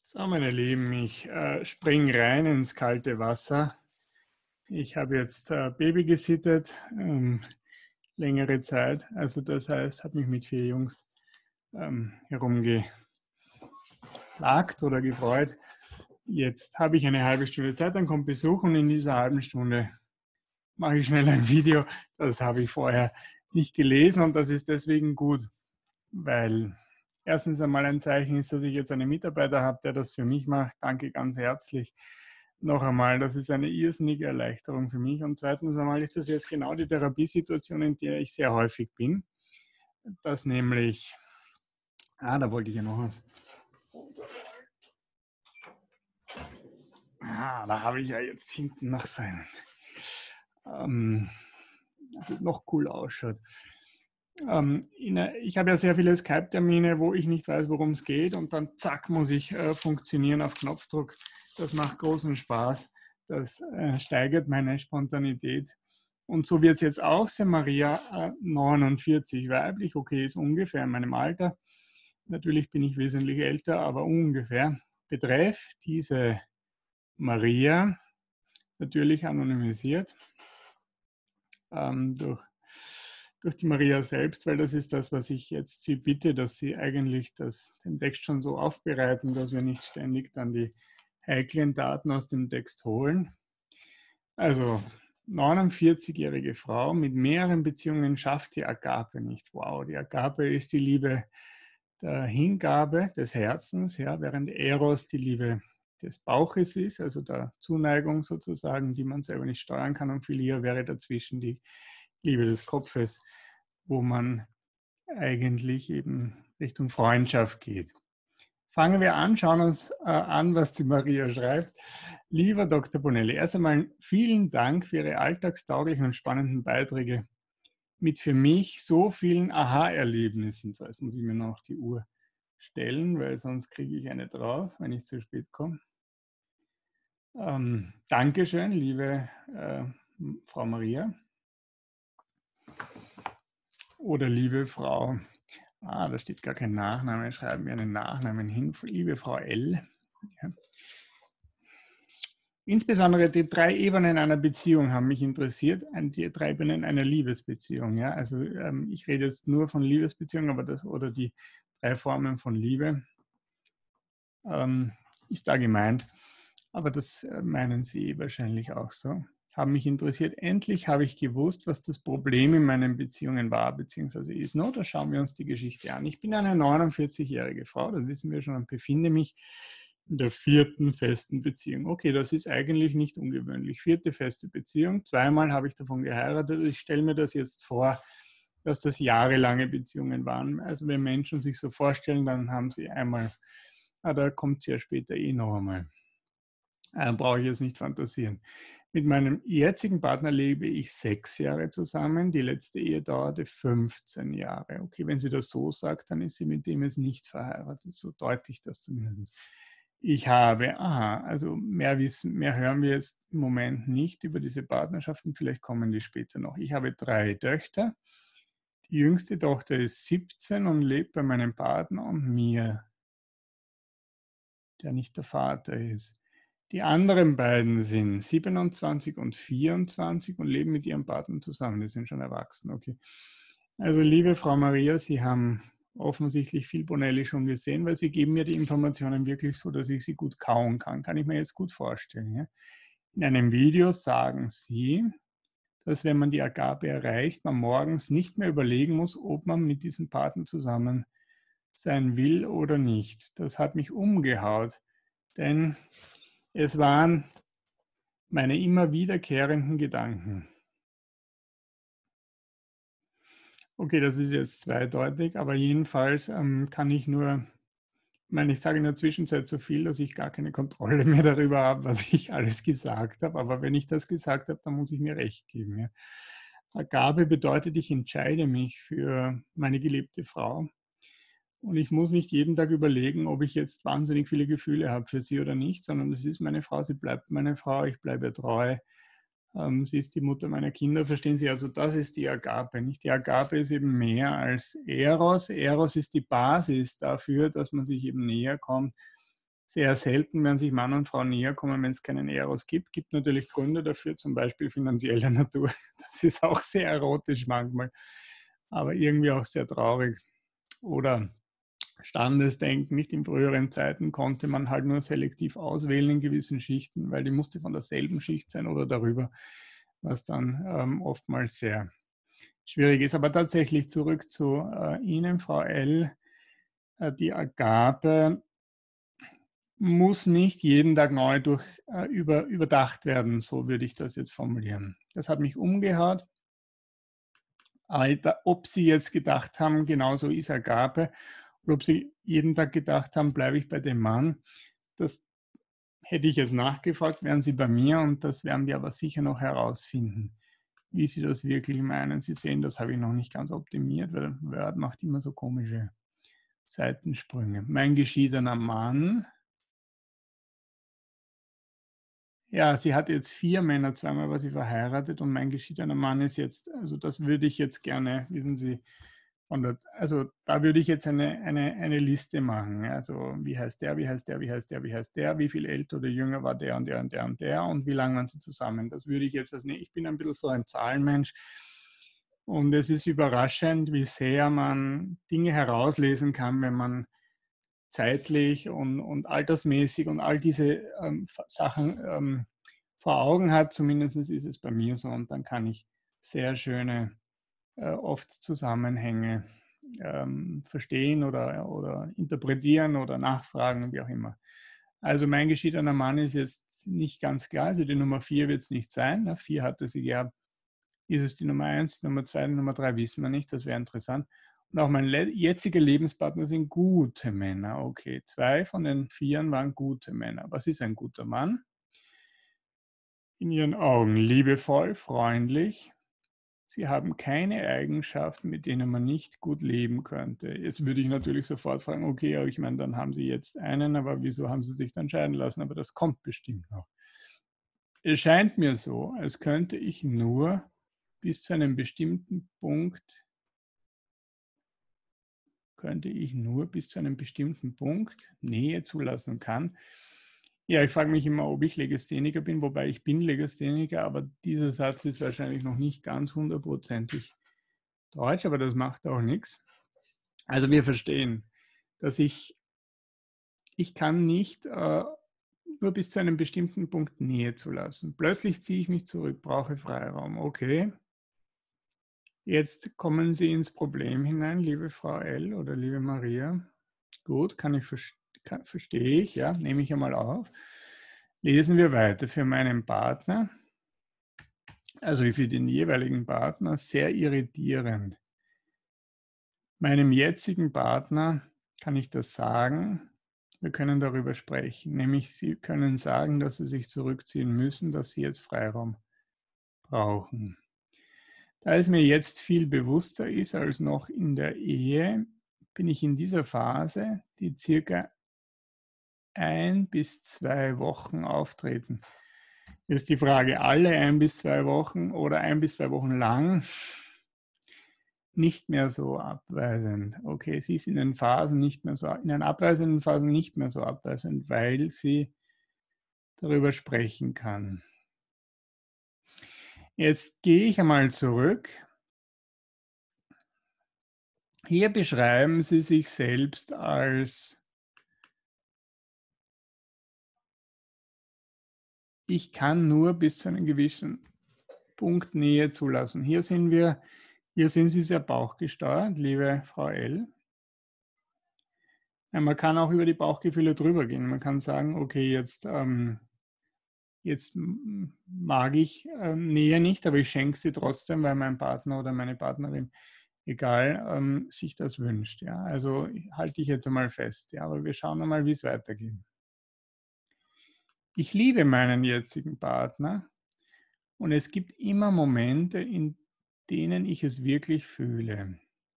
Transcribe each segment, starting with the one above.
So, meine Lieben, ich springe rein ins kalte Wasser. Ich habe jetzt Baby gesittet, längere Zeit. Also das heißt, habe mich mit 4 Jungs herumgeplagt oder gefreut. Jetzt habe ich eine halbe Stunde Zeit, dann kommt Besuch und in dieser halben Stunde mache ich schnell ein Video. Das habe ich vorher nicht gelesen und das ist deswegen gut, weil erstens einmal ein Zeichen ist, dass ich jetzt einen Mitarbeiter habe, der das für mich macht. Danke ganz herzlich. Noch einmal, das ist eine irrsinnige Erleichterung für mich. Und zweitens einmal ist das jetzt genau die Therapiesituation, in der ich sehr häufig bin. Das nämlich, da wollte ich ja noch was. Da habe ich ja jetzt hinten noch sein, dass es noch cool ausschaut. Ich habe ja sehr viele Skype-Termine, wo ich nicht weiß, worum es geht und dann zack, muss ich funktionieren auf Knopfdruck. Das macht großen Spaß. Das steigert meine Spontanität. Und so wird es jetzt auch sein. Maria 49, weiblich, okay, ist ungefähr in meinem Alter. Natürlich bin ich wesentlich älter, aber ungefähr. Betreff diese Maria, natürlich anonymisiert durch die Maria selbst, weil das ist das, was ich jetzt Sie bitte, dass Sie eigentlich den Text schon so aufbereiten, dass wir nicht ständig dann die heiklen Daten aus dem Text holen. Also 49-jährige Frau mit mehreren Beziehungen schafft die Agape nicht. Wow, die Agape ist die Liebe der Hingabe des Herzens, ja, während Eros die Liebe des Bauches ist, also der Zuneigung sozusagen, die man selber nicht steuern kann. Und Philia wäre dazwischen die Liebe des Kopfes, wo man eigentlich eben Richtung Freundschaft geht. Fangen wir an, schauen uns an, was die Maria schreibt. Lieber Dr. Bonelli, erst einmal vielen Dank für Ihre alltagstauglichen und spannenden Beiträge mit für mich so vielen Aha-Erlebnissen. So, jetzt muss ich mir noch die Uhr stellen, weil sonst kriege ich eine drauf, wenn ich zu spät komme. Dankeschön, liebe Frau Maria. Oder liebe Frau, da steht gar kein Nachname, schreiben wir einen Nachnamen hin, liebe Frau L. Ja. Insbesondere die 3 Ebenen einer Beziehung haben mich interessiert, die 3 Ebenen einer Liebesbeziehung. Ja? Also ich rede jetzt nur von Liebesbeziehungen, aber oder die 3 Formen von Liebe ist da gemeint. Aber das meinen Sie wahrscheinlich auch so. Haben mich interessiert. Endlich habe ich gewusst, was das Problem in meinen Beziehungen war bzw. ist. No, da schauen wir uns die Geschichte an. Ich bin eine 49-jährige Frau, das wissen wir schon, und befinde mich in der 4. festen Beziehung. Okay, das ist eigentlich nicht ungewöhnlich. 4. feste Beziehung. 2-mal habe ich davon geheiratet. Ich stelle mir das jetzt vor, dass das jahrelange Beziehungen waren. Also wenn Menschen sich so vorstellen, dann haben sie einmal, da kommt es ja später noch einmal. Brauche ich jetzt nicht fantasieren. Mit meinem jetzigen Partner lebe ich 6 Jahre zusammen. Die letzte Ehe dauerte 15 Jahre. Okay, wenn sie das so sagt, dann ist sie mit dem jetzt nicht verheiratet. So deute ich das zumindest. Ich habe, also mehr hören wir jetzt im Moment nicht über diese Partnerschaften. Vielleicht kommen die später noch. Ich habe 3 Töchter. Die jüngste Tochter ist 17 und lebt bei meinem Partner und mir, der nicht der Vater ist. Die anderen beiden sind 27 und 24 und leben mit ihrem Partner zusammen. Die sind schon erwachsen. Okay. Also liebe Frau Maria, Sie haben offensichtlich viel Bonelli schon gesehen, weil Sie geben mir die Informationen wirklich so, dass ich sie gut kauen kann. Kann ich mir jetzt gut vorstellen. Ja? In einem Video sagen Sie, dass wenn man die Agape erreicht, man morgens nicht mehr überlegen muss, ob man mit diesem Partner zusammen sein will oder nicht. Das hat mich umgehaut, denn es waren meine immer wiederkehrenden Gedanken. Okay, das ist jetzt zweideutig, aber jedenfalls kann ich nur, ich sage in der Zwischenzeit so viel, dass ich gar keine Kontrolle mehr darüber habe, was ich alles gesagt habe. Aber wenn ich das gesagt habe, dann muss ich mir recht geben. Ja. Agape bedeutet, ich entscheide mich für meine geliebte Frau. Und ich muss nicht jeden Tag überlegen, ob ich jetzt wahnsinnig viele Gefühle habe für sie oder nicht, sondern das ist meine Frau, sie bleibt meine Frau, ich bleibe ihr treu. Sie ist die Mutter meiner Kinder, verstehen Sie? Also das ist die Agape. Nicht? Die Agape ist eben mehr als Eros. Eros ist die Basis dafür, dass man sich eben näher kommt. sehr selten, wenn sich Mann und Frau näher kommen, wenn es keinen Eros gibt. Gibt natürlich Gründe dafür, zum Beispiel finanzieller Natur. Das ist auch sehr erotisch manchmal, aber irgendwie auch sehr traurig. Oder Standesdenken. Nicht in früheren Zeiten konnte man halt nur selektiv auswählen in gewissen Schichten, weil die musste von derselben Schicht sein oder darüber, was dann oftmals sehr schwierig ist. Aber tatsächlich zurück zu Ihnen, Frau L. Die Agape muss nicht jeden Tag neu überdacht werden, so würde ich das jetzt formulieren. Das hat mich umgehaut. Aber ob Sie jetzt gedacht haben, genauso ist Agape, oder ob Sie jeden Tag gedacht haben, bleibe ich bei dem Mann, das hätte ich jetzt nachgefragt, wären Sie bei mir und das werden wir aber sicher noch herausfinden, wie Sie das wirklich meinen. Sie sehen, das habe ich noch nicht ganz optimiert, weil Word macht immer so komische Seitensprünge. Mein geschiedener Mann. Ja, sie hat jetzt 4 Männer, zweimal war sie verheiratet und mein geschiedener Mann ist jetzt, also das würde ich jetzt gerne, wissen Sie, also da würde ich jetzt eine Liste machen. Also wie heißt der, wie heißt der, wie heißt der, wie heißt der, wie viel älter oder jünger war der und der und der und der und wie lange waren sie zusammen. Das würde ich jetzt, also ich bin ein bisschen so ein Zahlenmensch und es ist überraschend, wie sehr man Dinge herauslesen kann, wenn man zeitlich und altersmäßig und all diese Sachen vor Augen hat. Zumindest ist es bei mir so und dann kann ich sehr schöne oft Zusammenhänge verstehen oder interpretieren oder nachfragen, wie auch immer. Also mein geschiedener Mann ist jetzt nicht ganz klar, also die Nummer 4 wird es nicht sein. 4 hatte sie gehabt. Ist es die Nummer 1, Nummer 2, Nummer 3 wissen wir nicht, das wäre interessant. Und auch mein jetziger Lebenspartner sind gute Männer. Okay, 2 von den 4 waren gute Männer. Was ist ein guter Mann? In ihren Augen liebevoll, freundlich. Sie haben keine Eigenschaften, mit denen man nicht gut leben könnte. Jetzt würde ich natürlich sofort fragen, okay, aber ich meine, dann haben Sie jetzt einen, aber wieso haben Sie sich dann scheiden lassen? Aber das kommt bestimmt noch. Es scheint mir so, als könnte ich nur bis zu einem bestimmten Punkt Nähe zulassen kann. Ja, ich frage mich immer, ob ich Legastheniker bin, wobei ich bin Legastheniker, aber dieser Satz ist wahrscheinlich noch nicht ganz hundertprozentig deutsch, aber das macht auch nichts. Also wir verstehen, dass ich kann nicht nur bis zu einem bestimmten Punkt Nähe zulassen. Plötzlich ziehe ich mich zurück, brauche Freiraum. Okay, jetzt kommen Sie ins Problem hinein, liebe Frau L. oder liebe Maria. Gut, verstehe ich, ja, nehme ich einmal auf. Lesen wir weiter. Für meinen Partner, also für den jeweiligen Partner, sehr irritierend. Meinem jetzigen Partner kann ich das sagen. Wir können darüber sprechen. Nämlich, Sie können sagen, dass Sie sich zurückziehen müssen, dass Sie jetzt Freiraum brauchen. Da es mir jetzt viel bewusster ist als noch in der Ehe, bin ich in dieser Phase, die circa 1 bis 2 Wochen auftreten. Jetzt die Frage, alle 1 bis 2 Wochen oder 1 bis 2 Wochen lang nicht mehr so abweisend. Okay, sie ist in den Phasen nicht mehr so, in den abweisenden Phasen nicht mehr so abweisend, weil sie darüber sprechen kann. Jetzt gehe ich einmal zurück. Hier beschreiben Sie sich selbst als ich kann nur bis zu einem gewissen Punkt Nähe zulassen. Hier sind Sie sehr bauchgesteuert, liebe Frau L. Ja, man kann auch über die Bauchgefühle drüber gehen. Man kann sagen, okay, jetzt mag ich Nähe nicht, aber ich schenke sie trotzdem, weil mein Partner oder meine Partnerin, egal, sich das wünscht. Ja? Also halte ich jetzt einmal fest. Ja? Aber wir schauen einmal, wie es weitergeht. Ich liebe meinen jetzigen Partner und es gibt immer Momente, in denen ich es wirklich fühle.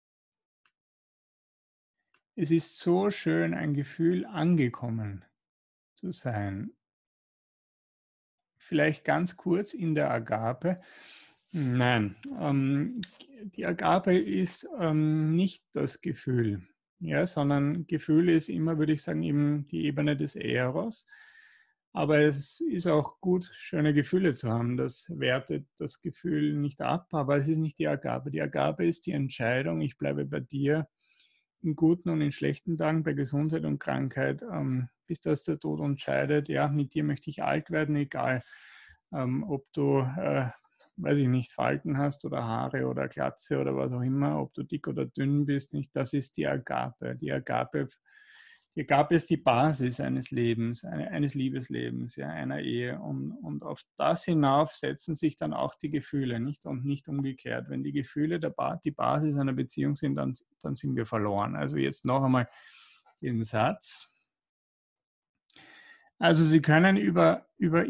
Es ist so schön, ein Gefühl angekommen zu sein. Vielleicht ganz kurz in der Agape. Nein, die Agape ist nicht das Gefühl. Ja, sondern Gefühl ist immer, würde ich sagen, eben die Ebene des Eros. Aber es ist auch gut, schöne Gefühle zu haben. Das wertet das Gefühl nicht ab, aber es ist nicht die Agape. Die Agape ist die Entscheidung, ich bleibe bei dir in guten und in schlechten Tagen, bei Gesundheit und Krankheit, bis das der Tod uns scheidet. Ja, mit dir möchte ich alt werden, egal ob du, weiß ich nicht, Falten hast oder Haare oder Glatze oder was auch immer, ob du dick oder dünn bist, nicht, das ist die Agape. Die Agape ist die Basis eines Lebens, eines Liebeslebens, ja, einer Ehe. Und auf das hinauf setzen sich dann auch die Gefühle, nicht? Und nicht umgekehrt. Wenn die Gefühle die Basis einer Beziehung sind, dann sind wir verloren. Also jetzt noch einmal den Satz. Also Sie können über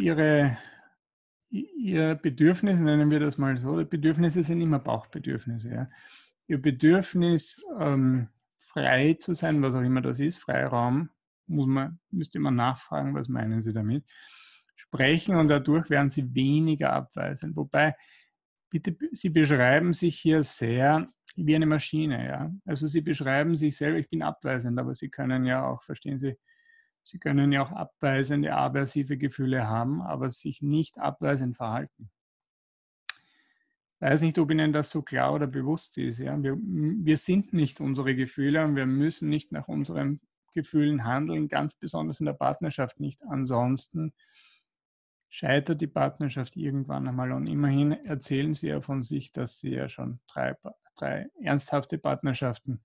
Ihr Bedürfnis, nennen wir das mal so, die Bedürfnisse sind immer Bauchbedürfnisse. Ja. Ihr Bedürfnis, frei zu sein, was auch immer das ist, Freiraum, müsste man nachfragen, was meinen Sie damit, sprechen und dadurch werden Sie weniger abweisend. Wobei, bitte, Sie beschreiben sich hier sehr wie eine Maschine. Ja. Also Sie beschreiben sich selber, ich bin abweisend, aber Sie können ja auch, verstehen Sie, Sie können ja auch abweisende, aversive Gefühle haben, aber sich nicht abweisend verhalten. Ich weiß nicht, ob Ihnen das so klar oder bewusst ist. Ja? Wir sind nicht unsere Gefühle und wir müssen nicht nach unseren Gefühlen handeln, ganz besonders in der Partnerschaft nicht. Ansonsten scheitert die Partnerschaft irgendwann einmal. Und immerhin erzählen Sie ja von sich, dass Sie ja schon drei ernsthafte Partnerschaften,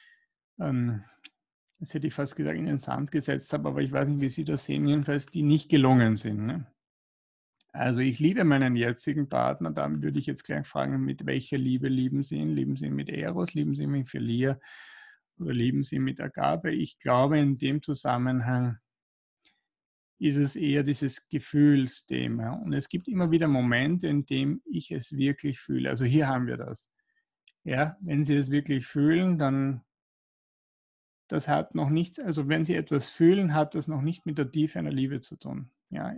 das hätte ich fast gesagt, in den Sand gesetzt haben, aber ich weiß nicht, wie Sie das sehen, jedenfalls, die nicht gelungen sind. Ne? Also ich liebe meinen jetzigen Partner, dann würde ich jetzt gleich fragen, mit welcher Liebe lieben Sie ihn? Lieben Sie ihn mit Eros, lieben Sie ihn mit Philia oder lieben Sie ihn mit Agape? Ich glaube, in dem Zusammenhang ist es eher dieses Gefühlsthema. Und es gibt immer wieder Momente, in denen ich es wirklich fühle. Also hier haben wir das. Ja, wenn Sie es wirklich fühlen, dann das hat noch nichts, also wenn Sie etwas fühlen, hat das noch nicht mit der Tiefe einer Liebe zu tun. Ja,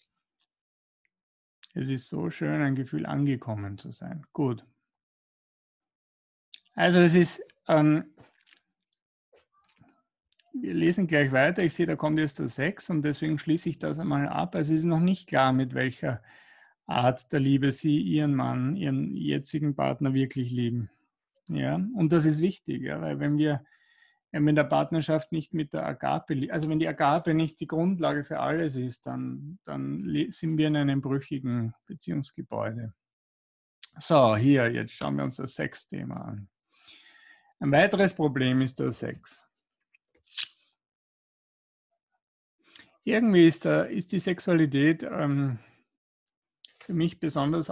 es ist so schön, ein Gefühl angekommen zu sein. Gut. Also es ist, wir lesen gleich weiter. Ich sehe, da kommt jetzt der 6 und deswegen schließe ich das einmal ab. Also es ist noch nicht klar, mit welcher Art der Liebe Sie Ihren Mann, Ihren jetzigen Partner wirklich lieben. Ja, und das ist wichtig, ja, weil wenn wir in der Partnerschaft nicht mit der Agape, also wenn die Agape nicht die Grundlage für alles ist, dann sind wir in einem brüchigen Beziehungsgebäude. So, hier, jetzt schauen wir uns das Sex-Thema an. Ein weiteres Problem ist der Sex. Irgendwie ist die Sexualität für mich besonders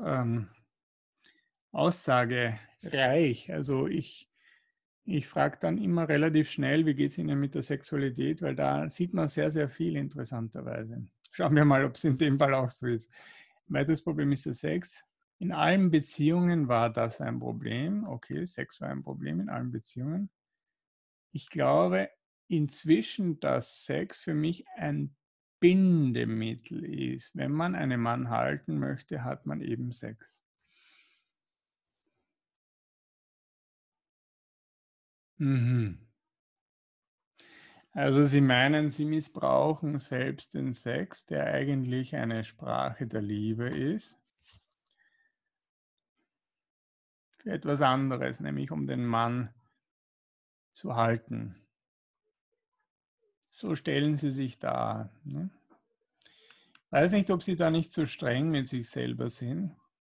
aussagereich. Also ich frage dann immer relativ schnell, wie geht es Ihnen mit der Sexualität, weil da sieht man sehr, sehr viel interessanterweise. Schauen wir mal, ob es in dem Fall auch so ist. Ein weiteres Problem ist der Sex. In allen Beziehungen war das ein Problem. Okay, Sex war ein Problem in allen Beziehungen. Ich glaube inzwischen, dass Sex für mich ein Bindemittel ist. Wenn man einen Mann halten möchte, hat man eben Sex. Mhm. Also Sie meinen, Sie missbrauchen selbst den Sex, der eigentlich eine Sprache der Liebe ist, für etwas anderes, nämlich um den Mann zu halten. So stellen Sie sich dar. Ne? Weiß nicht, ob Sie da nicht so streng mit sich selber sind.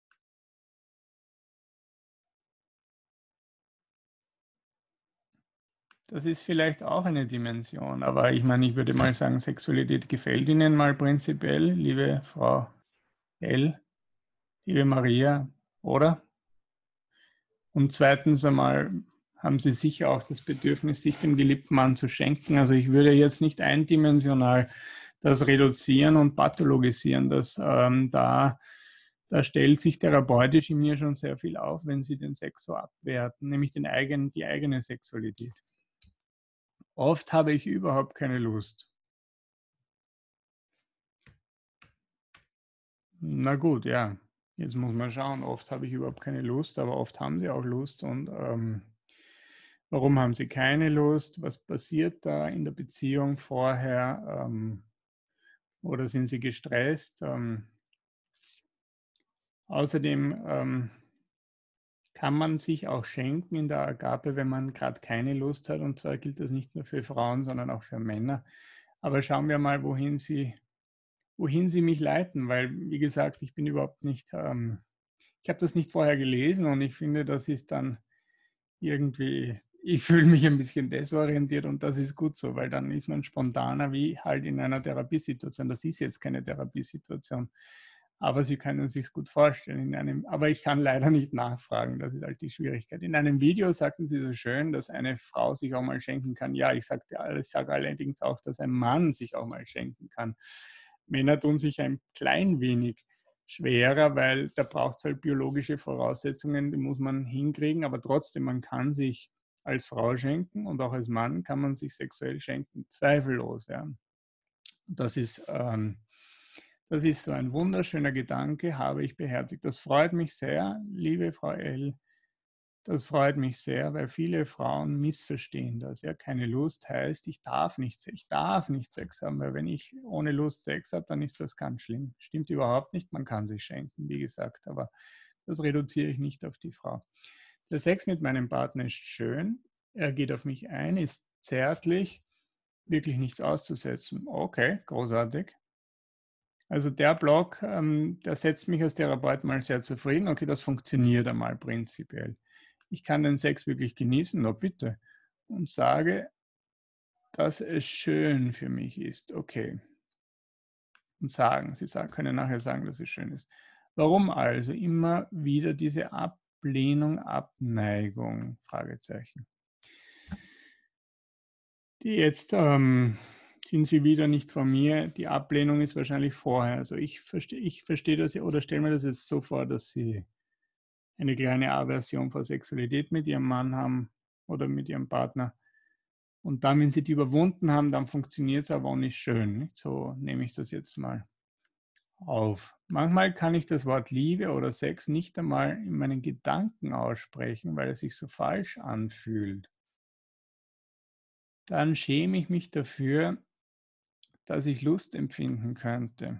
Das ist vielleicht auch eine Dimension, aber ich meine, ich würde mal sagen, Sexualität gefällt Ihnen mal prinzipiell, liebe Frau L., liebe Maria, oder? Und zweitens einmal haben Sie sicher auch das Bedürfnis, sich dem geliebten Mann zu schenken. Also ich würde jetzt nicht eindimensional das reduzieren und pathologisieren. Da stellt sich therapeutisch in mir schon sehr viel auf, wenn Sie den Sex so abwerten, nämlich die eigene Sexualität. Oft habe ich überhaupt keine Lust. Na gut, ja. Jetzt muss man schauen. Oft habe ich überhaupt keine Lust, aber oft haben sie auch Lust. Und Warum haben sie keine Lust? Was passiert da in der Beziehung vorher? Oder sind sie gestresst? Außerdem kann man sich auch schenken in der Agape, wenn man gerade keine Lust hat. Und zwar gilt das nicht nur für Frauen, sondern auch für Männer. Aber schauen wir mal, wohin sie mich leiten, weil, wie gesagt, ich bin überhaupt nicht, ich habe das nicht vorher gelesen und ich finde, das ist dann irgendwie, ich fühle mich ein bisschen desorientiert und das ist gut so, weil dann ist man spontaner wie halt in einer Therapiesituation. Das ist jetzt keine Therapiesituation, aber Sie können sich es gut vorstellen. Aber ich kann leider nicht nachfragen, das ist halt die Schwierigkeit. In einem Video sagten Sie so schön, dass eine Frau sich auch mal schenken kann. Ja, ich sage allerdings auch, dass ein Mann sich auch mal schenken kann. Männer tun sich ein klein wenig schwerer, weil da braucht es halt biologische Voraussetzungen, die muss man hinkriegen, aber trotzdem, man kann sich als Frau schenken und auch als Mann kann man sich sexuell schenken, zweifellos. Ja. Das ist so ein wunderschöner Gedanke, habe ich beherzigt. Das freut mich sehr, liebe Frau L. Das freut mich sehr, weil viele Frauen missverstehen das. Ja, keine Lust heißt, ich darf nicht Sex haben, weil wenn ich ohne Lust Sex habe, dann ist das ganz schlimm. Stimmt überhaupt nicht, man kann sich schenken, wie gesagt, aber das reduziere ich nicht auf die Frau. Der Sex mit meinem Partner ist schön, er geht auf mich ein, ist zärtlich, wirklich nichts auszusetzen. Okay, großartig. Also der Blog, der setzt mich als Therapeut mal sehr zufrieden. Okay, das funktioniert einmal prinzipiell. Ich kann den Sex wirklich genießen, na bitte. Und sage, dass es schön für mich ist. Okay. Und können nachher sagen, dass es schön ist. Warum also immer wieder diese Ablehnung, Abneigung? Fragezeichen. Jetzt sind sie wieder nicht von mir. Die Ablehnung ist wahrscheinlich vorher. Also ich verstehe das oder stelle mir das jetzt so vor, dass sie eine kleine Aversion vor Sexualität mit ihrem Mann haben oder mit ihrem Partner. Und dann, wenn sie die überwunden haben, dann funktioniert es aber auch nicht schön. Nicht? So nehme ich das jetzt mal auf. Manchmal kann ich das Wort Liebe oder Sex nicht einmal in meinen Gedanken aussprechen, weil es sich so falsch anfühlt. Dann schäme ich mich dafür, dass ich Lust empfinden könnte.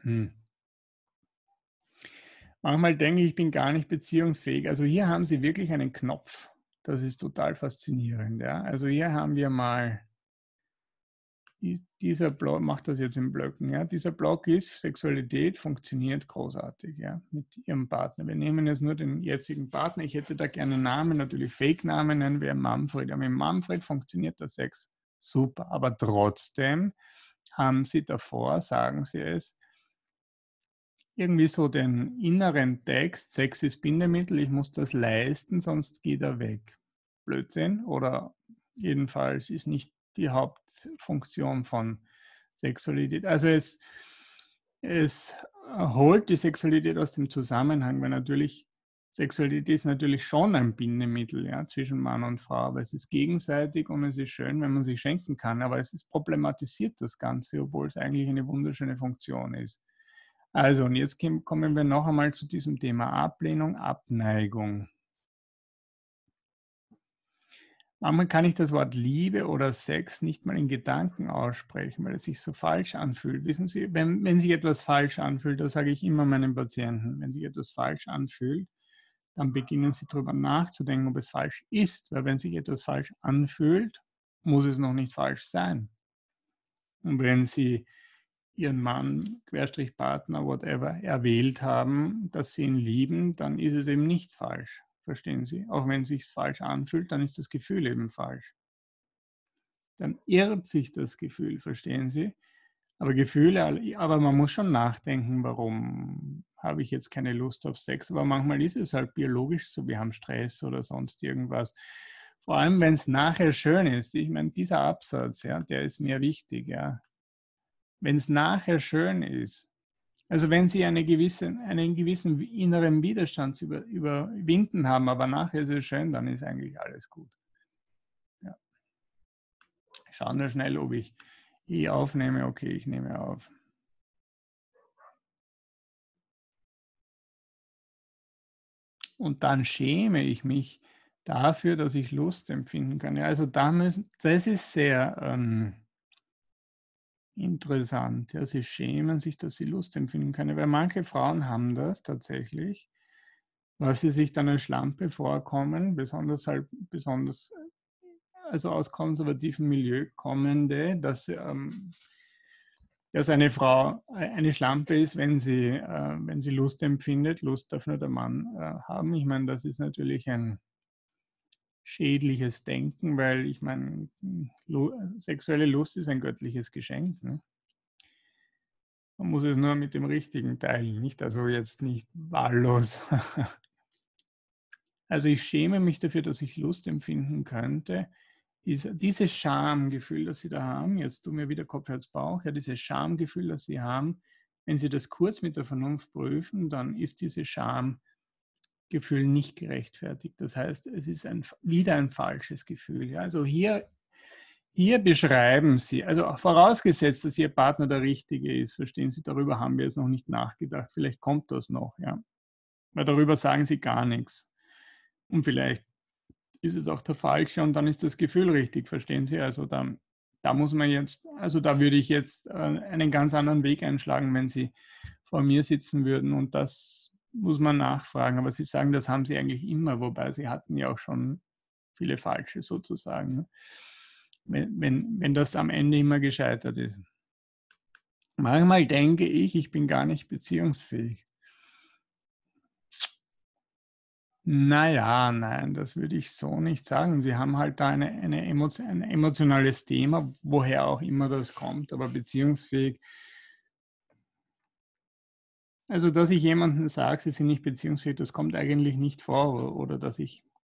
Manchmal denke ich, ich bin gar nicht beziehungsfähig. Also hier haben Sie wirklich einen Knopf. Das ist total faszinierend. Ja? Also hier haben wir mal, dieser Block, macht das jetzt in Blöcken. Ja? Dieser Block ist, Sexualität funktioniert großartig, ja? Mit Ihrem Partner. Wir nehmen jetzt nur den jetzigen Partner. Ich hätte da gerne Namen, natürlich Fake-Namen, nennen wir Manfred. Aber mit Manfred funktioniert der Sex super. Aber trotzdem haben Sie davor, sagen Sie es, irgendwie so den inneren Text, Sex ist Bindemittel, ich muss das leisten, sonst geht er weg. Blödsinn oder jedenfalls ist nicht die Hauptfunktion von Sexualität. Also es holt die Sexualität aus dem Zusammenhang, weil natürlich Sexualität ist natürlich schon ein Bindemittel, ja, zwischen Mann und Frau, aber es ist gegenseitig und es ist schön, wenn man sich schenken kann, aber es ist problematisiert das Ganze, obwohl es eigentlich eine wunderschöne Funktion ist. Also, und jetzt kommen wir noch einmal zu diesem Thema Ablehnung, Abneigung. Manchmal kann ich das Wort Liebe oder Sex nicht mal in Gedanken aussprechen, weil es sich so falsch anfühlt. Wissen Sie, wenn sich etwas falsch anfühlt, das sage ich immer meinen Patienten, wenn sich etwas falsch anfühlt, dann beginnen Sie darüber nachzudenken, ob es falsch ist. Weil wenn sich etwas falsch anfühlt, muss es noch nicht falsch sein. Und wenn Sie Ihren Mann, Querstrich Partner, whatever, erwählt haben, dass Sie ihn lieben, dann ist es eben nicht falsch. Verstehen Sie? Auch wenn es sich falsch anfühlt, dann ist das Gefühl eben falsch. Dann irrt sich das Gefühl, verstehen Sie? Aber man muss schon nachdenken, warum habe ich jetzt keine Lust auf Sex. Aber manchmal ist es halt biologisch so, wir haben Stress oder sonst irgendwas. Vor allem, wenn es nachher schön ist. Ich meine, dieser Absatz, ja, der ist mir wichtig, ja. Wenn es nachher schön ist, also wenn Sie einen gewissen inneren Widerstand zu überwinden haben, aber nachher ist es schön, dann ist eigentlich alles gut. Ja. Schauen wir schnell, ob ich aufnehme. Okay, ich nehme auf. Und dann schäme ich mich, dafür, dass ich Lust empfinden kann. Ja, also das ist sehr interessant. Ja, sie schämen sich, dass sie Lust empfinden können, weil manche Frauen haben das tatsächlich, was sie sich dann als Schlampe vorkommen, besonders also aus konservativem Milieu kommende, dass eine Frau eine Schlampe ist, wenn sie Lust empfindet. Lust darf nur der Mann haben. Ich meine, das ist natürlich ein schädliches Denken, weil ich meine, sexuelle Lust ist ein göttliches Geschenk. Ne? Man muss es nur mit dem Richtigen teilen, nicht? Also jetzt nicht wahllos. Also ich schäme mich dafür, dass ich Lust empfinden könnte. Dieses Schamgefühl, das Sie da haben, jetzt tun wir wieder Kopf, Herz, Bauch, ja, dieses Schamgefühl, das Sie haben, wenn Sie das kurz mit der Vernunft prüfen, dann ist dieses Schamgefühl nicht gerechtfertigt. Das heißt, es ist wieder ein falsches Gefühl. Ja? Also hier beschreiben Sie, also vorausgesetzt, dass Ihr Partner der Richtige ist, verstehen Sie, darüber haben wir jetzt noch nicht nachgedacht, vielleicht kommt das noch, ja. Weil darüber sagen Sie gar nichts. Und vielleicht ist es auch der falsche und dann ist das Gefühl richtig, verstehen Sie? Also da muss man jetzt, also da würde ich jetzt einen ganz anderen Weg einschlagen, wenn Sie vor mir sitzen würden und das muss man nachfragen. Aber Sie sagen, das haben Sie eigentlich immer, wobei Sie hatten ja auch schon viele falsche sozusagen, ne? Wenn das am Ende immer gescheitert ist. Manchmal denke ich bin gar nicht beziehungsfähig. Naja, nein, das würde ich so nicht sagen. Sie haben halt da ein emotionales Thema, woher auch immer das kommt, aber beziehungsfähig. Also, dass ich jemandem sage, sie sind nicht beziehungsfähig, das kommt eigentlich nicht vor. Oder dass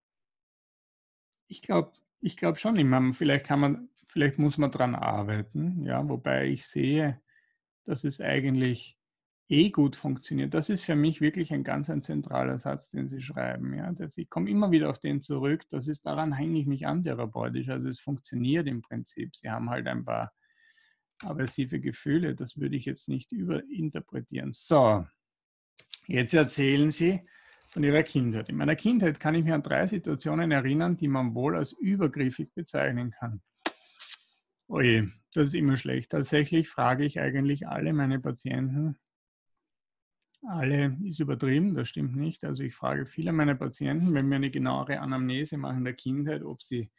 ich glaube schon immer, vielleicht muss man dran arbeiten, ja, wobei ich sehe, dass es eigentlich gut funktioniert. Das ist für mich wirklich ein zentraler Satz, den Sie schreiben. Ja? Ich komme immer wieder auf den zurück. Daran hänge ich mich an, therapeutisch. Also es funktioniert im Prinzip. Sie haben halt ein paar aversive Gefühle. Das würde ich jetzt nicht überinterpretieren. So, jetzt erzählen Sie von Ihrer Kindheit. In meiner Kindheit kann ich mich an 3 Situationen erinnern, die man wohl als übergriffig bezeichnen kann. Oje, das ist immer schlecht. Tatsächlich frage ich eigentlich alle meine Patienten, alle ist übertrieben, das stimmt nicht. Also ich frage viele meiner Patienten, wenn wir eine genauere Anamnese machen der Kindheit, ob sie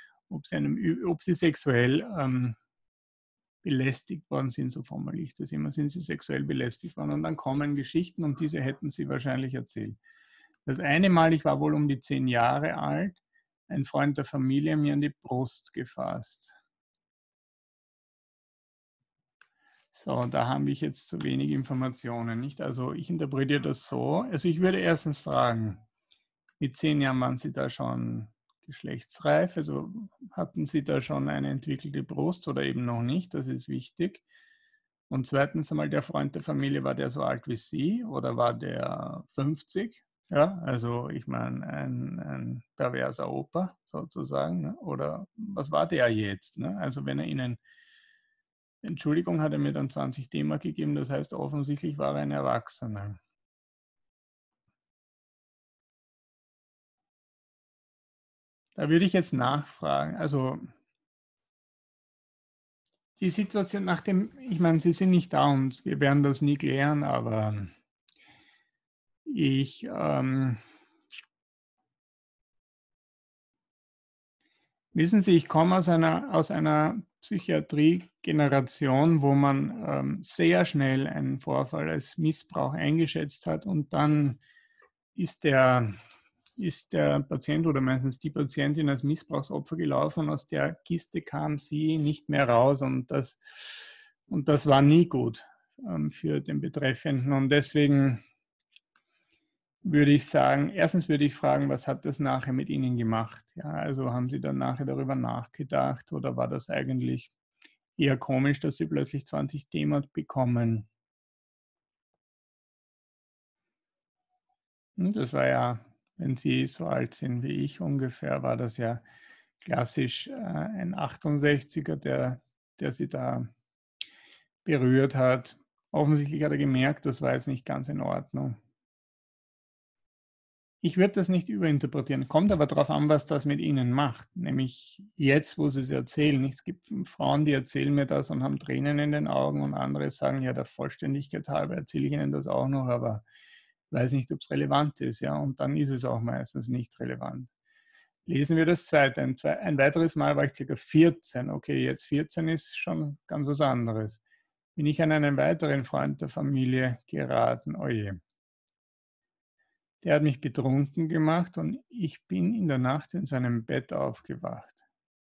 sexuell belästigt worden sind, so formuliere ich das immer, sind sie sexuell belästigt worden. Und dann kommen Geschichten und diese hätten sie wahrscheinlich erzählt. Das eine Mal, ich war wohl um die 10 Jahre alt, ein Freund der Familie mir an die Brust gefasst. So, da habe ich jetzt zu wenig Informationen, nicht? Also ich interpretiere das so. Also ich würde erstens fragen, mit 10 Jahren waren Sie da schon geschlechtsreif? Also hatten Sie da schon eine entwickelte Brust oder eben noch nicht? Das ist wichtig. Und zweitens einmal, der Freund der Familie, war der so alt wie Sie oder war der 50? Ja, also ich meine, ein perverser Opa sozusagen. Ne? Oder was war der jetzt? Ne? Also wenn er Ihnen Entschuldigung, hat er mir dann 20 D-Mark gegeben, das heißt offensichtlich war er ein Erwachsener. Da würde ich jetzt nachfragen, also die Situation nach dem, ich meine, Sie sind nicht da und wir werden das nie klären, aber ich, wissen Sie, ich komme aus einer Psychiatrie-Generation, wo man sehr schnell einen Vorfall als Missbrauch eingeschätzt hat und dann ist der, ist der Patient oder meistens die Patientin als Missbrauchsopfer gelaufen. Aus der Kiste kam sie nicht mehr raus und das war nie gut für den Betreffenden. Und deswegen würde ich sagen, erstens würde ich fragen, was hat das nachher mit Ihnen gemacht? Ja, also haben Sie dann nachher darüber nachgedacht oder war das eigentlich eher komisch, dass Sie plötzlich 20 D-Mark bekommen? Das war ja, wenn Sie so alt sind wie ich ungefähr, war das ja klassisch ein 68er, der Sie da berührt hat. Offensichtlich hat er gemerkt, das war jetzt nicht ganz in Ordnung. Ich würde das nicht überinterpretieren, kommt aber darauf an, was das mit ihnen macht. Nämlich jetzt, wo sie es erzählen. Es gibt Frauen, die erzählen mir das und haben Tränen in den Augen und andere sagen, ja, der Vollständigkeit halber erzähle ich ihnen das auch noch, aber weiß nicht, ob es relevant ist. Ja, und dann ist es auch meistens nicht relevant. Lesen wir das zweite. Ein weiteres Mal war ich ca. 14. Okay, jetzt 14 ist schon ganz was anderes. Bin ich an einen weiteren Freund der Familie geraten. Oje. Der hat mich betrunken gemacht und ich bin in der Nacht in seinem Bett aufgewacht.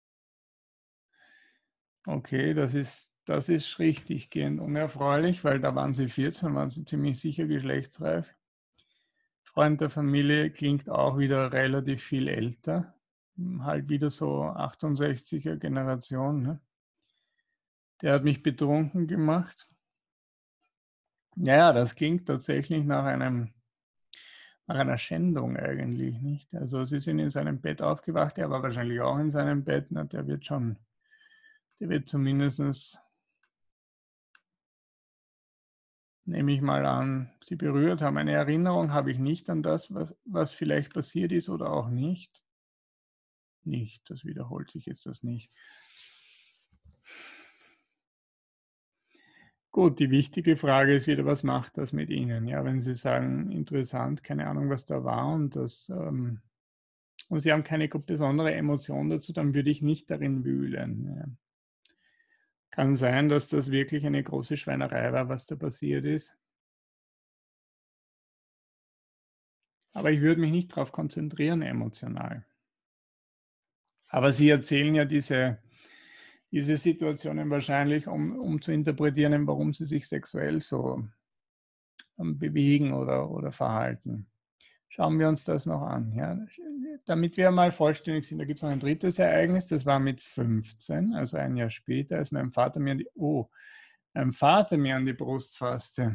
Okay, das ist richtiggehend unerfreulich, weil da waren sie 14, waren sie ziemlich sicher geschlechtsreif. Freund der Familie klingt auch wieder relativ viel älter, halt wieder so 68er Generation. Ne? Der hat mich betrunken gemacht. Ja, das klingt tatsächlich nach einer Schändung eigentlich, nicht? Also sie sind in seinem Bett aufgewacht, er war wahrscheinlich auch in seinem Bett, ne? Der wird zumindest, nehme ich mal an, sie berührt haben. Eine Erinnerung habe ich nicht an das, was vielleicht passiert ist oder auch nicht. Nicht, das wiederholt sich jetzt das nicht. Gut, die wichtige Frage ist wieder, was macht das mit Ihnen? Ja, wenn Sie sagen, interessant, keine Ahnung, was da war und Sie haben keine besondere Emotion dazu, dann würde ich nicht darin wühlen. Ja. Kann sein, dass das wirklich eine große Schweinerei war, was da passiert ist. Aber ich würde mich nicht darauf konzentrieren emotional. Aber Sie erzählen ja diese Situationen wahrscheinlich, um zu interpretieren, warum Sie sich sexuell so bewegen oder verhalten. Schauen wir uns das noch an. Ja. Damit wir mal vollständig sind, da gibt es noch ein drittes Ereignis, das war mit 15, also ein Jahr später, als mein Vater mir an die Brust fasste.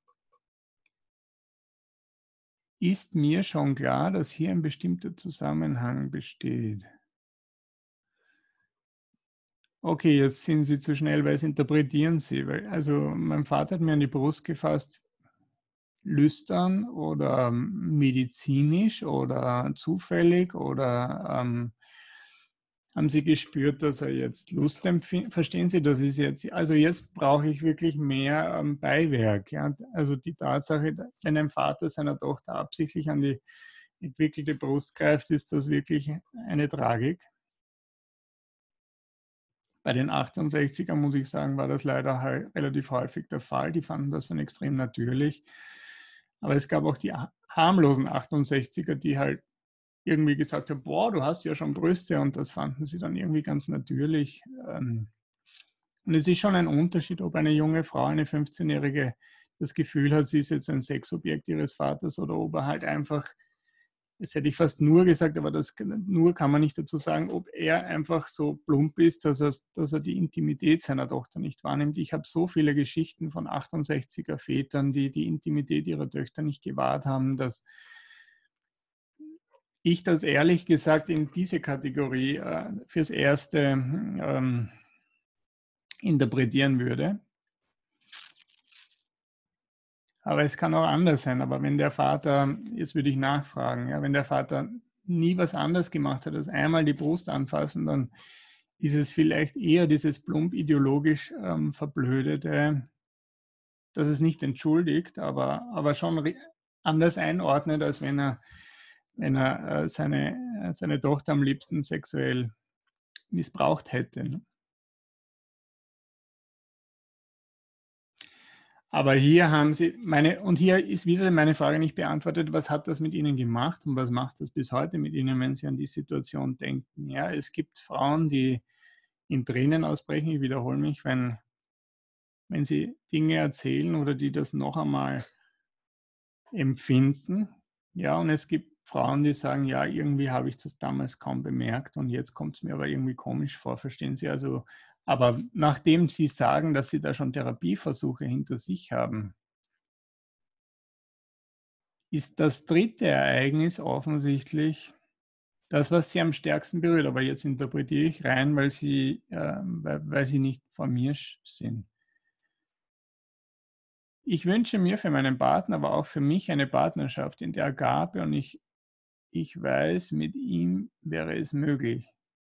Ist mir schon klar, dass hier ein bestimmter Zusammenhang besteht. Okay, jetzt sind Sie zu schnell, weil es interpretieren Sie. Also mein Vater hat mir an die Brust gefasst, lüstern oder medizinisch oder zufällig oder haben Sie gespürt, dass er jetzt Lust empfindet? Verstehen Sie, das ist jetzt, also jetzt brauche ich wirklich mehr Beiwerk. Ja? Also die Tatsache, wenn ein Vater seiner Tochter absichtlich an die entwickelte Brust greift, ist das wirklich eine Tragik. Bei den 68ern, muss ich sagen, war das leider relativ häufig der Fall. Die fanden das dann extrem natürlich. Aber es gab auch die harmlosen 68er, die halt irgendwie gesagt haben, boah, du hast ja schon Brüste, und das fanden sie dann irgendwie ganz natürlich. Und es ist schon ein Unterschied, ob eine junge Frau, eine 15-Jährige, das Gefühl hat, sie ist jetzt ein Sexobjekt ihres Vaters, oder ob er halt einfach, das hätte ich fast nur gesagt, aber das nur kann man nicht dazu sagen, ob er einfach so plump ist, dass er die Intimität seiner Tochter nicht wahrnimmt. Ich habe so viele Geschichten von 68er Vätern, die die Intimität ihrer Töchter nicht gewahrt haben, dass ich das ehrlich gesagt in diese Kategorie fürs Erste interpretieren würde. Aber es kann auch anders sein. Aber wenn der Vater, jetzt würde ich nachfragen, ja, wenn der Vater nie was anderes gemacht hat, als einmal die Brust anfassen, dann ist es vielleicht eher dieses plump ideologisch verblödete, das es nicht entschuldigt, aber schon anders einordnet, als wenn er seine Tochter am liebsten sexuell missbraucht hätte. Ne? Aber hier haben Sie und hier ist wieder meine Frage nicht beantwortet, was hat das mit Ihnen gemacht und was macht das bis heute mit Ihnen, wenn Sie an die Situation denken? Ja, es gibt Frauen, die in Tränen ausbrechen, ich wiederhole mich, wenn sie Dinge erzählen oder die das noch einmal empfinden. Ja, und es gibt Frauen, die sagen, ja, irgendwie habe ich das damals kaum bemerkt und jetzt kommt es mir aber irgendwie komisch vor, verstehen Sie? Also, aber nachdem Sie sagen, dass Sie da schon Therapieversuche hinter sich haben, ist das dritte Ereignis offensichtlich das, was Sie am stärksten berührt. Aber jetzt interpretiere ich rein, weil Sie nicht von mir sind. Ich wünsche mir für meinen Partner, aber auch für mich eine Partnerschaft, in der Gabe und ich ich weiß, mit ihm wäre es möglich.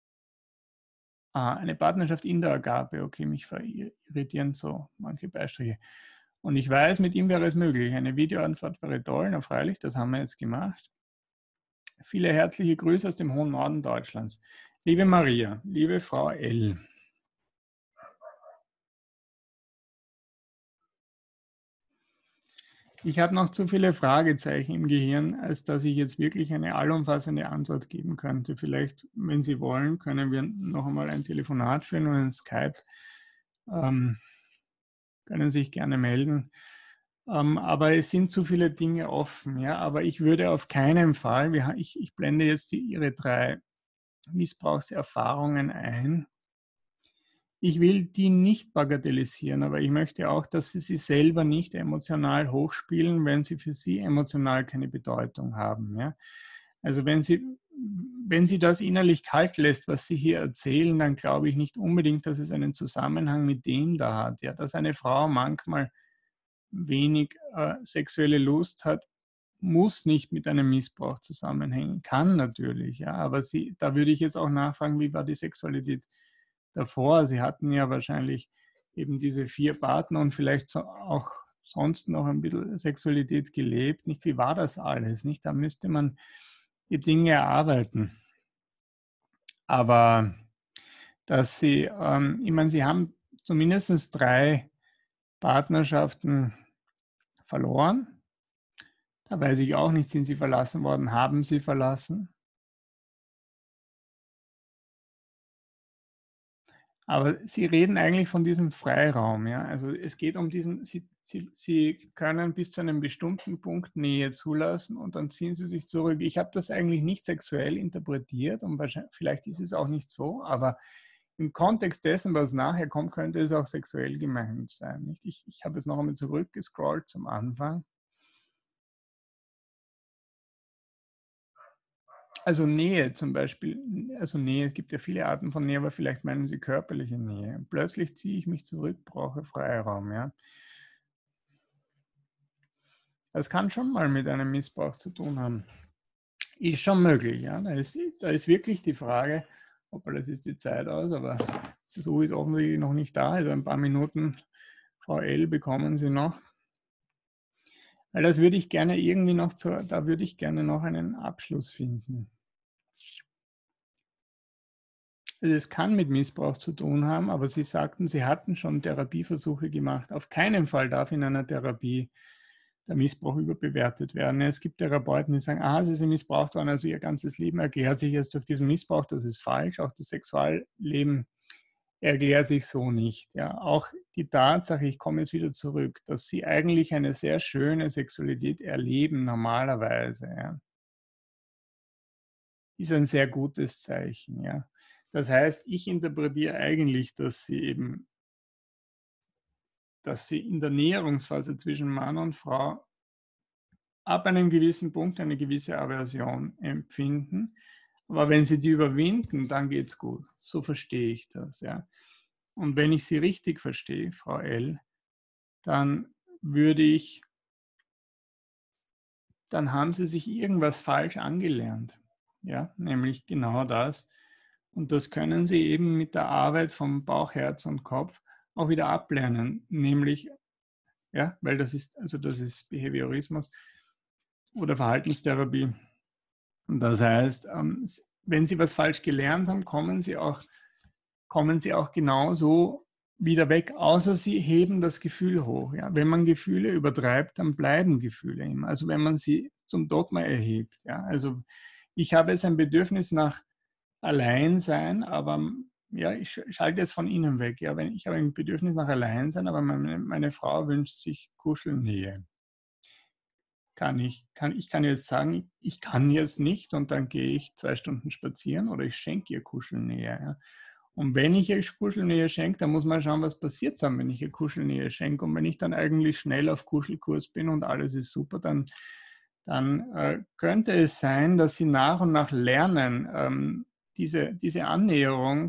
Eine Partnerschaft in der Agape, okay, mich irritieren so manche Beistriche. Und ich weiß, mit ihm wäre es möglich. Eine Videoantwort wäre toll, na freilich, das haben wir jetzt gemacht. Viele herzliche Grüße aus dem hohen Norden Deutschlands. Liebe Maria, liebe Frau L. Ich habe noch zu viele Fragezeichen im Gehirn, als dass ich jetzt wirklich eine allumfassende Antwort geben könnte. Vielleicht, wenn Sie wollen, können wir noch einmal ein Telefonat führen oder ein Skype. Können sich gerne melden. Aber es sind zu viele Dinge offen. Ja? Aber ich würde auf keinen Fall, ich blende jetzt Ihre 3 Missbrauchserfahrungen ein. Ich will die nicht bagatellisieren, aber ich möchte auch, dass Sie sie selber nicht emotional hochspielen, wenn sie für Sie emotional keine Bedeutung haben. Ja? Also wenn Sie das innerlich kalt lässt, was Sie hier erzählen, dann glaube ich nicht unbedingt, dass es einen Zusammenhang mit dem da hat. Ja? Dass eine Frau manchmal wenig sexuelle Lust hat, muss nicht mit einem Missbrauch zusammenhängen. Kann natürlich, ja, aber da würde ich jetzt auch nachfragen, wie war die Sexualität davor? Sie hatten ja wahrscheinlich eben diese 4 Partner und vielleicht auch sonst noch ein bisschen Sexualität gelebt. Nicht, wie war das alles? Nicht, da müsste man die Dinge erarbeiten. Aber dass Sie, ich meine, Sie haben zumindest 3 Partnerschaften verloren. Da weiß ich auch nicht, sind Sie verlassen worden? Haben Sie verlassen? Aber Sie reden eigentlich von diesem Freiraum. Ja? Also es geht um diesen, Sie können bis zu einem bestimmten Punkt Nähe zulassen und dann ziehen Sie sich zurück. Ich habe das eigentlich nicht sexuell interpretiert und vielleicht ist es auch nicht so, aber im Kontext dessen, was nachher kommt, könnte es auch sexuell gemeint sein. Nicht? Ich habe es noch einmal zurückgescrollt zum Anfang. Also Nähe zum Beispiel, also Nähe, es gibt ja viele Arten von Nähe, aber vielleicht meinen Sie körperliche Nähe. Plötzlich ziehe ich mich zurück, brauche Freiraum, ja. Das kann schon mal mit einem Missbrauch zu tun haben. Ist schon möglich, ja. Da ist wirklich die Frage, das ist die Zeit aus, aber so ist offensichtlich noch nicht da. Also ein paar Minuten, Frau L, bekommen Sie noch. Weil das würde ich gerne irgendwie noch, da würde ich gerne noch einen Abschluss finden. Also es kann mit Missbrauch zu tun haben, aber Sie sagten, Sie hatten schon Therapieversuche gemacht. Auf keinen Fall darf in einer Therapie der Missbrauch überbewertet werden. Es gibt Therapeuten, die sagen, Sie sind missbraucht worden, also Ihr ganzes Leben erklärt sich jetzt durch diesen Missbrauch. Das ist falsch. Auch das Sexualleben erklärt sich so nicht. Ja, auch die Tatsache, ich komme jetzt wieder zurück, dass Sie eigentlich eine sehr schöne Sexualität erleben normalerweise, ja, ist ein sehr gutes Zeichen. Ja. Das heißt, ich interpretiere eigentlich, dass Sie in der Näherungsphase zwischen Mann und Frau ab einem gewissen Punkt eine gewisse Aversion empfinden. Aber wenn Sie die überwinden, dann geht es gut. So verstehe ich das. Ja. Und wenn ich Sie richtig verstehe, Frau L., dann dann haben Sie sich irgendwas falsch angelernt. Ja, nämlich genau das. Und das können Sie eben mit der Arbeit vom Bauch, Herz und Kopf auch wieder ablernen. Nämlich, ja, weil das ist Behaviorismus oder Verhaltenstherapie. Und das heißt, wenn Sie was falsch gelernt haben, kommen Sie auch genauso wieder weg, außer Sie heben das Gefühl hoch. Ja? Wenn man Gefühle übertreibt, dann bleiben Gefühle immer. Also wenn man sie zum Dogma erhebt. Ja? Also ich habe jetzt ein Bedürfnis nach Alleinsein, aber ja, ich schalte es von innen weg. Ja? Ich habe ein Bedürfnis nach Alleinsein, aber meine Frau wünscht sich Kuschelnähe. Ich kann jetzt sagen, ich kann jetzt nicht und dann gehe ich 2 Stunden spazieren oder ich schenke ihr Kuschelnähe. Ja. Und wenn ich ihr Kuschelnähe schenke, dann muss man schauen, was passiert dann, wenn ich ihr Kuschelnähe schenke. Und wenn ich dann eigentlich schnell auf Kuschelkurs bin und alles ist super, dann könnte es sein, dass sie nach und nach lernen, diese Annäherung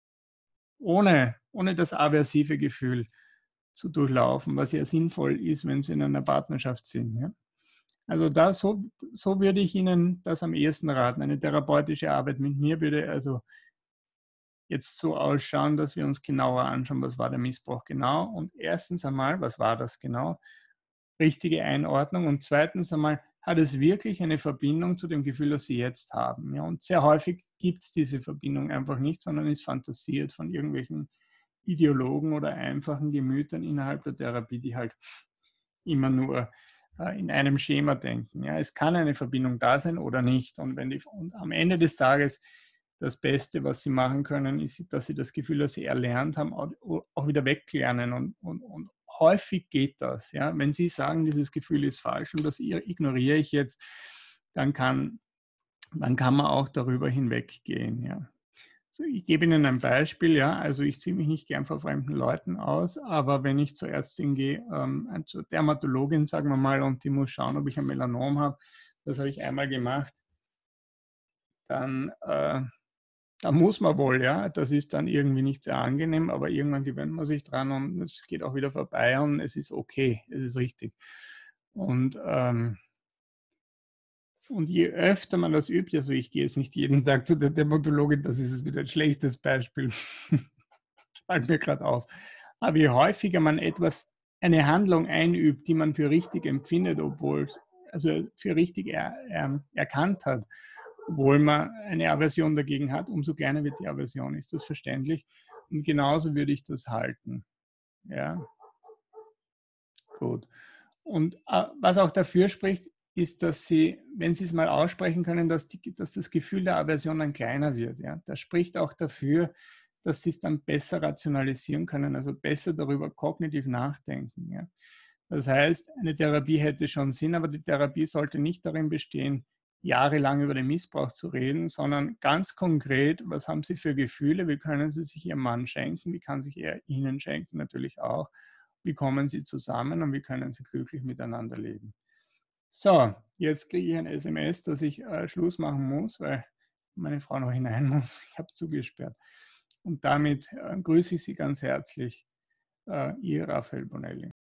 ohne das aversive Gefühl zu durchlaufen, was ja sinnvoll ist, wenn sie in einer Partnerschaft sind. Ja. Also so würde ich Ihnen das am ehesten raten. Eine therapeutische Arbeit mit mir würde also jetzt so ausschauen, dass wir uns genauer anschauen, was war der Missbrauch genau. Und erstens einmal, was war das genau? Richtige Einordnung. Und zweitens einmal, hat es wirklich eine Verbindung zu dem Gefühl, das Sie jetzt haben? Ja, und sehr häufig gibt es diese Verbindung einfach nicht, sondern ist fantasiert von irgendwelchen Ideologen oder einfachen Gemütern innerhalb der Therapie, die halt immer nur in einem Schema denken. Ja, es kann eine Verbindung da sein oder nicht. Und am Ende des Tages das Beste, was Sie machen können, ist, dass Sie das Gefühl, das Sie erlernt haben, auch wieder weglernen. Und häufig geht das. Ja? Wenn Sie sagen, dieses Gefühl ist falsch und das ignoriere ich jetzt, dann kann man auch darüber hinweggehen. Ja? So, ich gebe Ihnen ein Beispiel, ja, also ich ziehe mich nicht gern vor fremden Leuten aus, aber wenn ich zur Ärztin gehe, zur Dermatologin, sagen wir mal, und die muss schauen, ob ich ein Melanom habe, das habe ich einmal gemacht, dann da muss man wohl, ja, das ist dann irgendwie nicht sehr angenehm, aber irgendwann gewöhnt man sich dran und es geht auch wieder vorbei und es ist okay, es ist richtig. Und je öfter man das übt, also ich gehe jetzt nicht jeden Tag zu der Dermatologin, das ist jetzt wieder ein schlechtes Beispiel, fällt mir gerade auf. Aber je häufiger man eine Handlung einübt, die man für richtig empfindet, also für richtig erkannt hat, obwohl man eine Aversion dagegen hat, umso kleiner wird die Aversion. Ist das verständlich? Und genauso würde ich das halten. Ja, gut. Und was auch dafür spricht, ist, dass Sie, wenn Sie es mal aussprechen können, dass das Gefühl der Aversion dann kleiner wird. Ja? Das spricht auch dafür, dass Sie es dann besser rationalisieren können, also besser darüber kognitiv nachdenken. Ja? Das heißt, eine Therapie hätte schon Sinn, aber die Therapie sollte nicht darin bestehen, jahrelang über den Missbrauch zu reden, sondern ganz konkret, was haben Sie für Gefühle, wie können Sie sich Ihrem Mann schenken, wie kann sich er Ihnen schenken natürlich auch, wie kommen Sie zusammen und wie können Sie glücklich miteinander leben. So, jetzt kriege ich ein SMS, dass ich Schluss machen muss, weil meine Frau noch hinein muss. Ich habe zugesperrt. Und damit grüße ich Sie ganz herzlich, Ihr Raphael Bonelli.